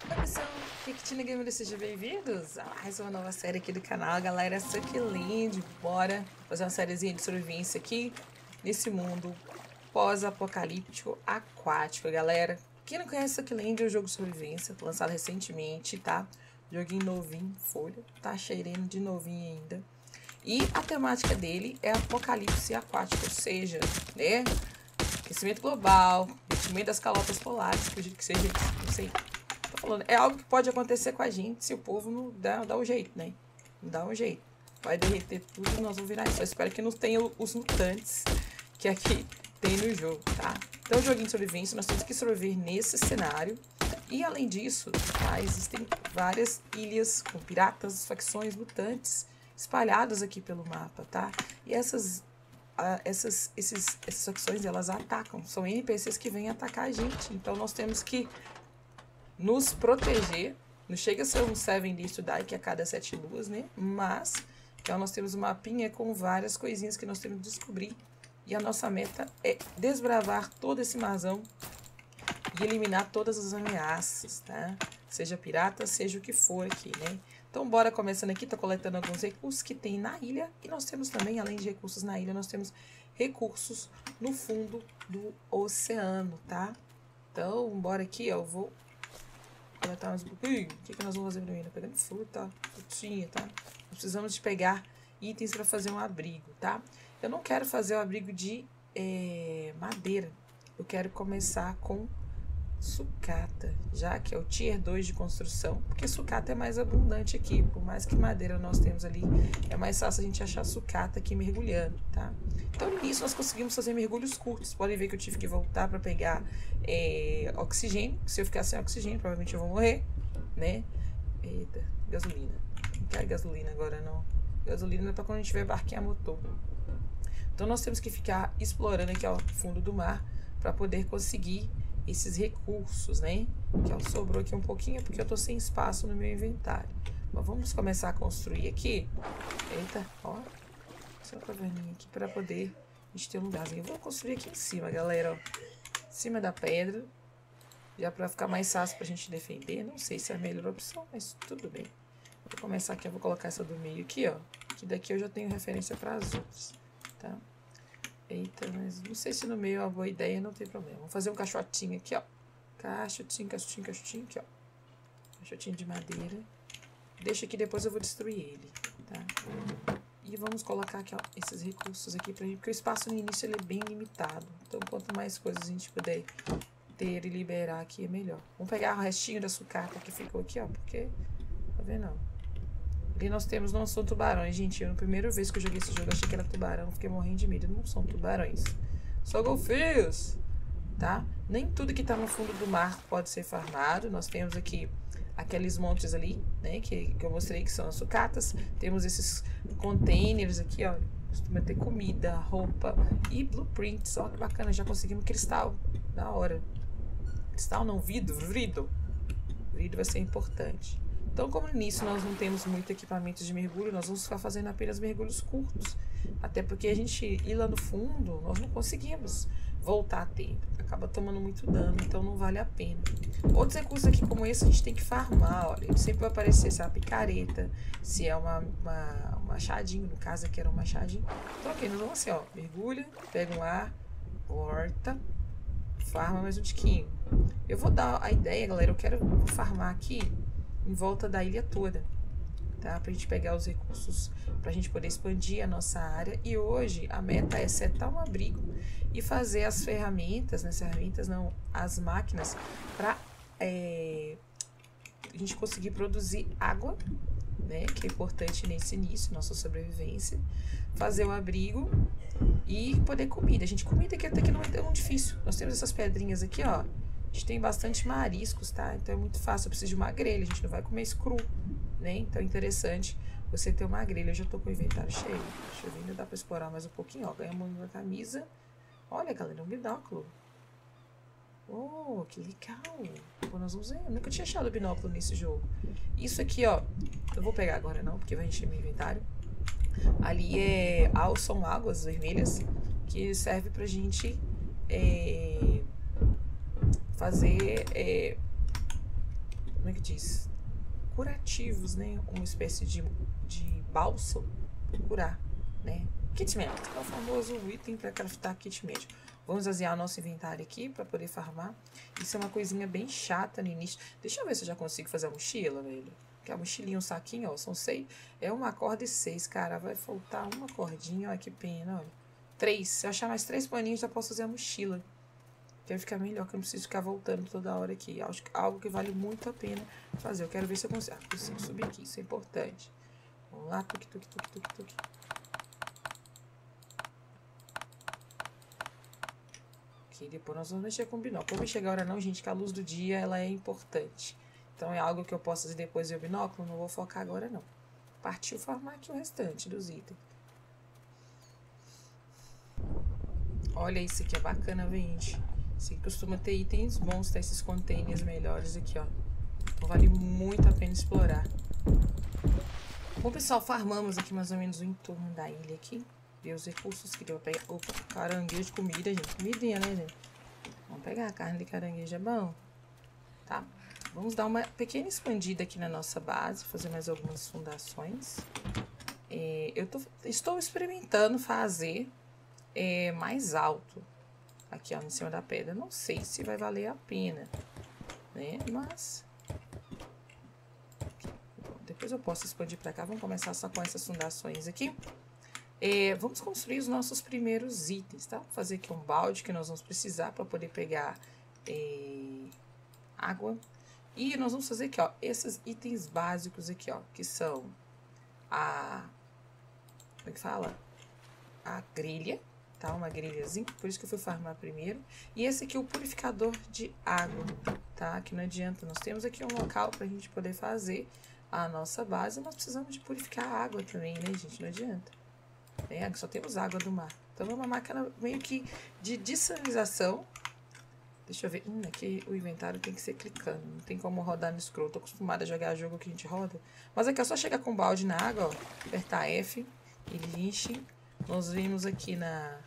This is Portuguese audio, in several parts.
Oi, pessoal, aqui é Kitina Gamer, sejam bem-vindos a mais uma nova série aqui do canal, galera. Succulent, bora fazer uma sériezinha de sobrevivência aqui nesse mundo pós-apocalíptico aquático, galera. Quem não conhece Succulent é um jogo de sobrevivência, lançado recentemente, tá? Joguinho novinho, folha, tá cheirando de novinho ainda. E a temática dele é apocalipse aquático, ou seja, né? Aquecimento global, derretimento das calotas polares, acredito que seja, não sei. Tô falando, é algo que pode acontecer com a gente se o povo não dá um jeito, né? Não dá um jeito. Vai derreter tudo e nós vamos virar isso. Eu espero que não tenha os mutantes que aqui tem no jogo, tá? Então, joguinho de sobrevivência, nós temos que sobreviver nesse cenário. E além disso, tá, existem várias ilhas com piratas, facções, mutantes espalhadas aqui pelo mapa, tá? E essas facções, elas atacam. São NPCs que vêm atacar a gente. Então, nós temos que nos proteger. Não chega a ser um 7 Days to Die, que é a cada 7 luas, né? Mas, então, nós temos uma mapinha com várias coisinhas que nós temos que descobrir. E a nossa meta é desbravar todo esse marzão e eliminar todas as ameaças, tá? Seja pirata, seja o que for aqui, né? Então, bora começando aqui. Tô coletando alguns recursos que tem na ilha. E nós temos também, além de recursos na ilha, nós temos recursos no fundo do oceano, tá? Então, bora aqui, ó. Eu vou coletar uns... O que nós vamos fazer primeiro? Pegando fruta, frutinha, tá? Nós precisamos de pegar itens para fazer um abrigo, tá? Eu não quero fazer o abrigo de madeira. Eu quero começar com sucata, já que é o tier 2 de construção, porque sucata é mais abundante aqui, por mais que madeira nós temos ali, é mais fácil a gente achar sucata aqui mergulhando, tá? Então, no início nós conseguimos fazer mergulhos curtos. Podem ver que eu tive que voltar para pegar oxigênio. Se eu ficar sem oxigênio, provavelmente eu vou morrer, né? Eita, gasolina. Não quero gasolina agora, não. Gasolina é para quando a gente tiver barquinha a motor. Então, nós temos que ficar explorando aqui, ó, o fundo do mar, para poder conseguir esses recursos, né? Que ó, sobrou aqui um pouquinho porque eu tô sem espaço no meu inventário. Mas vamos começar a construir aqui. Eita, ó. Essa caverninha aqui para poder a gente ter um lugarzinho. Eu vou construir aqui em cima, galera, ó. Em cima da pedra. Já para ficar mais fácil pra gente defender. Não sei se é a melhor opção, mas tudo bem. Vou começar aqui, eu vou colocar essa do meio aqui, ó. Que daqui eu já tenho referência para as outras, tá? Eita, mas não sei se no meio é uma boa ideia, não tem problema. Vamos fazer um caixotinho aqui, ó. Caixotinho, aqui, ó. Caixotinho de madeira. Deixa que depois eu vou destruir ele, tá? E vamos colocar aqui, ó, esses recursos aqui pra gente, porque o espaço no início ele é bem limitado. Então, quanto mais coisas a gente puder ter e liberar aqui, é melhor. Vamos pegar o restinho da sucata que ficou aqui, ó, porque... Tá vendo, não? Ali nós temos, não são tubarões, gente. Eu, na primeira vez que eu joguei esse jogo, achei que era tubarão. Fiquei morrendo de medo. Não são tubarões. Só golfinhos, tá? Nem tudo que tá no fundo do mar pode ser farmado. Nós temos aqui aqueles montes ali, né? Que eu mostrei que são as sucatas. Temos esses containers aqui, ó. Costuma ter comida, roupa e blueprints. Ó, que bacana. Já conseguimos cristal. Da hora. Cristal não, vidro. Vidro vai ser importante. Então, como no início nós não temos muito equipamento de mergulho, nós vamos ficar fazendo apenas mergulhos curtos. Até porque a gente ir lá no fundo, nós não conseguimos voltar a tempo. Acaba tomando muito dano, então não vale a pena. Outros recursos aqui como esse a gente tem que farmar, olha. Ele sempre vai aparecer se é uma picareta, se é um machadinho, no caso aqui era um machadinho. Então, ok, nós vamos assim, ó. Mergulha, pega um ar, volta, farma mais um tiquinho. Eu vou dar a ideia, galera, eu quero farmar aqui em volta da ilha toda, tá? Pra gente pegar os recursos, pra gente poder expandir a nossa área. E hoje a meta é setar um abrigo e fazer as ferramentas, né? Ferramentas não, as máquinas, pra a gente conseguir produzir água, né? Que é importante nesse início, nossa sobrevivência. Fazer o abrigo e poder comida. Gente, comida aqui até que não é tão difícil. Nós temos essas pedrinhas aqui, ó. A gente tem bastante mariscos, tá? Então é muito fácil. Eu preciso de uma grelha. A gente não vai comer isso cru, né? Então é interessante você ter uma grelha. Eu já tô com o inventário cheio. Deixa eu ver, ainda dá pra explorar mais um pouquinho, ó. Ganhamos uma camisa. Olha, galera, um binóculo. Oh, que legal. Pô, nós vamos ver. Eu nunca tinha achado binóculo nesse jogo. Isso aqui, ó. Eu vou pegar agora não, porque vai encher meu inventário. Ali são águas vermelhas que serve pra gente fazer como é que diz? Curativos, né? Uma espécie de bálsamo para curar, né? Kit médico, é o famoso item para craftar kit médico. Vamos aziar nosso inventário aqui para poder farmar. Isso é uma coisinha bem chata no início. Deixa eu ver se eu já consigo fazer a mochila, velho. Que a mochilinha, um saquinho, ó, são 6. É uma corda e 6, cara. Vai faltar uma cordinha, olha que pena, olha. 3. Se eu achar mais 3 paninhos, já posso fazer a mochila. Que vai ficar melhor, que eu não preciso ficar voltando toda hora aqui. Acho que algo que vale muito a pena fazer. Eu quero ver se eu consigo. Ah, consigo subir aqui, isso é importante. Vamos lá, tuque, tuque, tuque, tuque, tuque. Aqui, depois nós vamos mexer com o binóculo. Não vou mexer agora não, gente, que a luz do dia, ela é importante. Então, é algo que eu posso fazer depois do binóculo, não vou focar agora não. Partiu farmar aqui o restante dos itens. Olha isso aqui, é bacana, gente. Isso aqui costuma ter itens bons, tá? Esses containers melhores aqui, ó. Então, vale muito a pena explorar. Bom, pessoal, farmamos aqui mais ou menos o entorno da ilha aqui. Ver os recursos que deu pra pegar. Opa, caranguejo, comida, gente. Comidinha, né, gente? Vamos pegar a carne de caranguejo, é bom. Tá? Vamos dar uma pequena expandida aqui na nossa base. Fazer mais algumas fundações. Estou experimentando fazer mais alto. Aqui, ó, em cima da pedra. Não sei se vai valer a pena, né? Mas... depois eu posso expandir pra cá. Vamos começar só com essas fundações aqui. Vamos construir os nossos primeiros itens, tá? Vou fazer aqui um balde que nós vamos precisar para poder pegar água. E nós vamos fazer aqui, ó, esses itens básicos aqui, ó, que são como é que fala? A grelha, tá? Uma grelhazinha, por isso que eu fui farmar primeiro. E esse aqui é o purificador de água, tá? Que não adianta, nós temos aqui um local pra gente poder fazer a nossa base, mas precisamos de purificar a água também, né, gente? Não adianta. Só temos água do mar. Então, é uma máquina meio que de dessalinização. Deixa eu ver. Aqui o inventário tem que ser clicando. Não tem como rodar no scroll. Tô acostumada a jogar jogo que a gente roda. Mas aqui é só chegar com o balde na água, ó. Apertar F. Ele enche. Nós vimos aqui na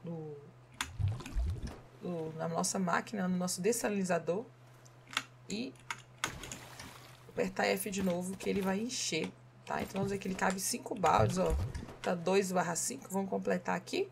nossa máquina, no nosso dessalinizador. E apertar F de novo, que ele vai encher. Tá? Então, vamos ver que ele cabe 5 baldes, ó. Tá 2/5. Vamos completar aqui.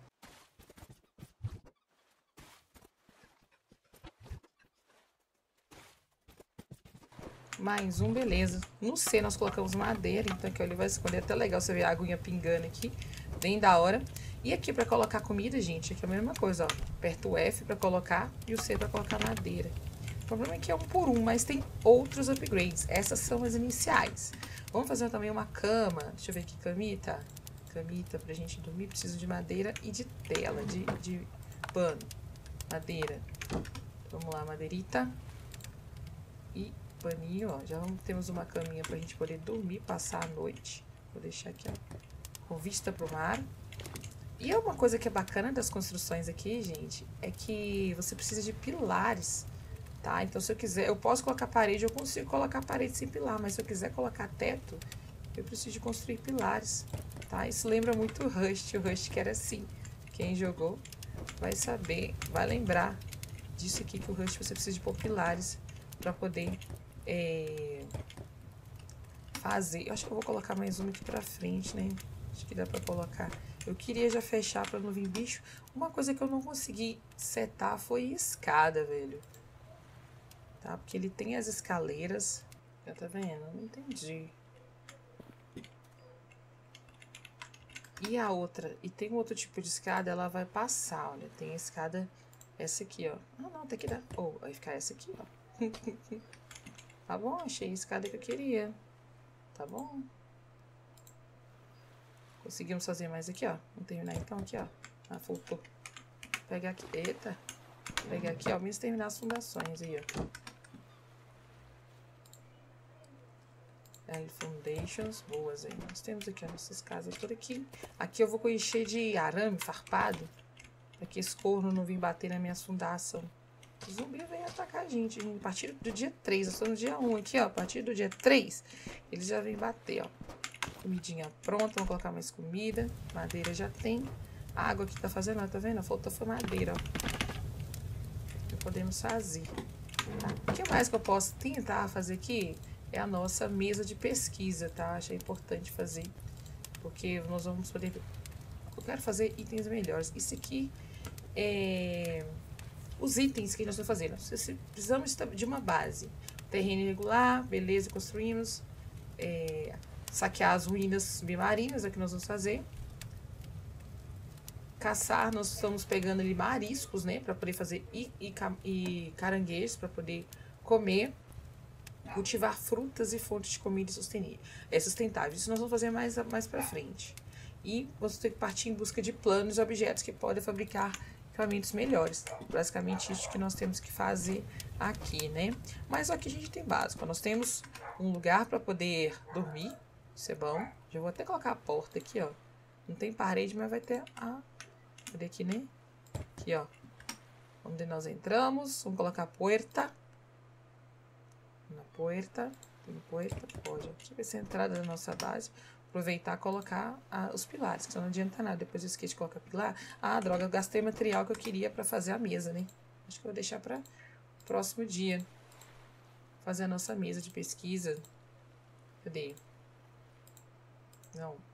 Mais um, beleza. No C nós colocamos madeira, então aqui ó, ele vai esconder. Até legal você ver a aguinha pingando aqui. Bem da hora. E aqui pra colocar comida, gente, aqui é a mesma coisa, ó. Aperta o F pra colocar e o C pra colocar madeira. O problema é que é um por um, mas tem outros upgrades. Essas são as iniciais. Vamos fazer também uma cama. Deixa eu ver aqui, camita. Camita pra gente dormir. Preciso de madeira e de tela, de pano. Madeira. Vamos lá, madeirita. E paninho, ó. Já temos uma caminha pra gente poder dormir, passar a noite. Vou deixar aqui, ó, com vista pro mar. E uma coisa que é bacana das construções aqui, gente, é que você precisa de pilares, tá? Então, se eu quiser, eu posso colocar parede, eu consigo colocar parede sem pilar, mas se eu quiser colocar teto, eu preciso de construir pilares, tá? Isso lembra muito o Rust que era assim. Quem jogou vai saber, vai lembrar disso aqui, que o Rust você precisa de pôr pilares pra poder fazer. Eu acho que eu vou colocar mais uma aqui pra frente, né? Acho que dá pra colocar. Eu queria já fechar pra não vir bicho. Uma coisa que eu não consegui setar foi escada, velho. Tá? Porque ele tem as escaleiras. Já tá vendo? Não entendi. E a outra? E tem um outro tipo de escada, ela vai passar, olha. Tem a escada, essa aqui, ó. Ah, não, tem que dar. Oh, vai ficar essa aqui, ó. Tá bom, achei a escada que eu queria. Tá bom. Conseguimos fazer mais aqui, ó. Vamos terminar então aqui, ó. Ah, faltou. Pegar aqui. Eita. Pegar aqui, ó. Mesmo terminar as fundações aí, ó. Foundations. Boas aí. Nós temos aqui, ó, nossas casas por aqui. Aqui eu vou encher de arame farpado. Pra que esse corno não vir bater na minha fundação. O zumbi vem atacar a gente, gente. A partir do dia 3. Eu estou no dia 1 aqui, ó. A partir do dia 3, eles já vêm bater, ó. Comidinha pronta, vamos colocar mais comida. Madeira já tem. A água que tá fazendo, ó, tá vendo? Faltou foi madeira, ó. Que podemos fazer. Tá? O que mais que eu posso tentar fazer aqui é a nossa mesa de pesquisa, tá? Achei importante fazer, porque nós vamos poder... Eu quero fazer itens melhores. Isso aqui é... Os itens que nós estamos fazendo. Precisamos de uma base. Terreno irregular, beleza, construímos. Saquear as ruínas submarinas, é o que nós vamos fazer. Caçar, nós estamos pegando ali mariscos, né, para poder fazer e caranguejos para poder comer. Cultivar frutas e fontes de comida sustentáveis. Isso nós vamos fazer mais para frente. E vamos ter que partir em busca de planos e objetos que podem fabricar equipamentos melhores. Basicamente isso que nós temos que fazer aqui, né? Mas aqui a gente tem básico. Nós temos um lugar para poder dormir. Isso é bom. Já vou até colocar a porta aqui, ó. Não tem parede, mas vai ter a... Cadê aqui, né? Aqui, ó. Onde nós entramos. Vamos colocar a puerta. Na puerta. Tem puerta? Pode. Aqui vai ser a entrada da nossa base. Aproveitar e colocar os pilares, que só não adianta nada. Depois eu esqueci de colocar pilar. Ah, droga, eu gastei material que eu queria pra fazer a mesa, né? Acho que eu vou deixar pra próximo dia. Fazer a nossa mesa de pesquisa. Cadê? Não.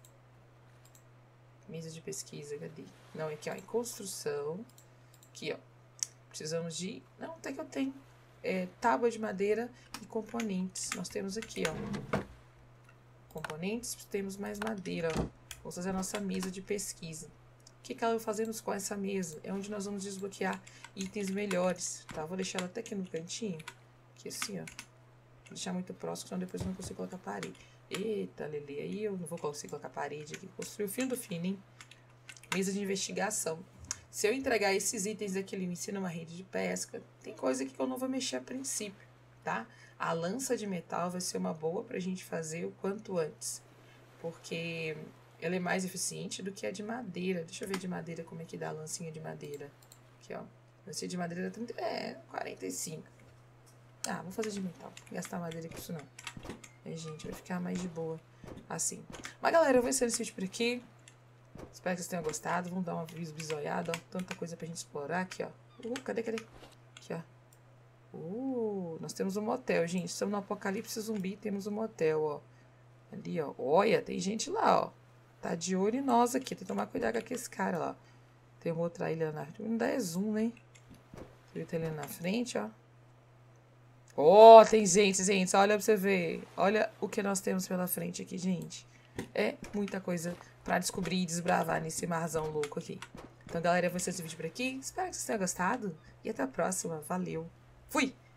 Mesa de pesquisa, cadê? Não, aqui, ó, em construção. Aqui, ó. Precisamos de... Não, até que eu tenho. Tábua de madeira e componentes. Nós temos aqui, ó. Componentes, temos mais madeira, ó. Vamos fazer a nossa mesa de pesquisa. O que ela fazemos com essa mesa? É onde nós vamos desbloquear itens melhores, tá? Vou deixar ela até aqui no cantinho. Aqui assim, ó. Vou deixar muito próximo, senão depois eu não consigo colocar parede. Eita, Lele, aí eu não vou conseguir colocar parede aqui. Construir o fim do fim, hein? Mesa de investigação. Se eu entregar esses itens aqui, ele me ensina uma rede de pesca. Tem coisa aqui que eu não vou mexer a princípio, tá? A lança de metal vai ser uma boa pra gente fazer o quanto antes. Porque ela é mais eficiente do que a de madeira. Deixa eu ver de madeira como é que dá a lancinha de madeira. Aqui, ó. Lancinha de madeira dá 30, 45. Ah, vou fazer de metal. Não vou gastar madeira com isso não. Gente, vai ficar mais de boa assim. Mas galera, eu vou encerrar esse vídeo por aqui. Espero que vocês tenham gostado. Vamos dar uma bisoiada, ó. Tanta coisa pra gente explorar aqui, ó. Cadê? Aqui, ó. Nós temos um motel, gente. Estamos no apocalipse zumbi, temos um motel, ó. Ali, ó. Olha, tem gente lá, ó. Tá de olho em nós aqui. Tem que tomar cuidado com esse cara lá. Tem uma outra ilha na frente. Não dá zoom, né? Tem outra ilha na frente, ó. Ó, tem gente. Olha pra você ver. Olha o que nós temos pela frente aqui, gente. É muita coisa pra descobrir e desbravar nesse marzão louco aqui. Então, galera, eu vou encerrar esse vídeo por aqui. Espero que vocês tenham gostado. E até a próxima. Valeu. Fui!